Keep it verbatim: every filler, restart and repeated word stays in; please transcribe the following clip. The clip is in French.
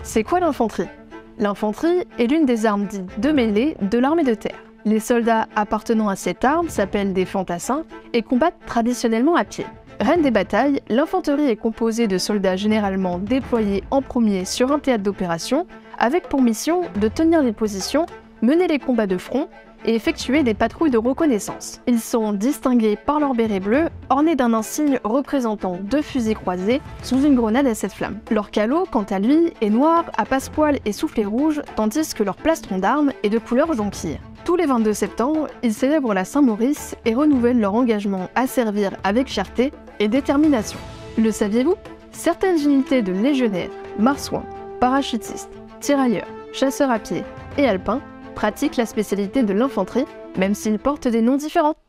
C'est quoi l'infanterie? L'infanterie est l'une des armes dites de mêlée de l'armée de terre. Les soldats appartenant à cette arme s'appellent des fantassins et combattent traditionnellement à pied. Reine des batailles, l'infanterie est composée de soldats généralement déployés en premier sur un théâtre d'opération, avec pour mission de tenir les positions, mener les combats de front et effectuer des patrouilles de reconnaissance. Ils sont distingués par leur béret bleu, orné d'un insigne représentant deux fusils croisés sous une grenade à sept flammes. Leur calot, quant à lui, est noir à passepoil et soufflet rouge, tandis que leur plastron d'armes est de couleur jonquille. Tous les vingt-deux septembre, ils célèbrent la Saint-Maurice et renouvellent leur engagement à servir avec fierté et détermination. Le saviez-vous? Certaines unités de légionnaires, marsouins, parachutistes, tirailleurs, chasseurs à pied et alpins pratiquent la spécialité de l'infanterie, même s'ils portent des noms différents.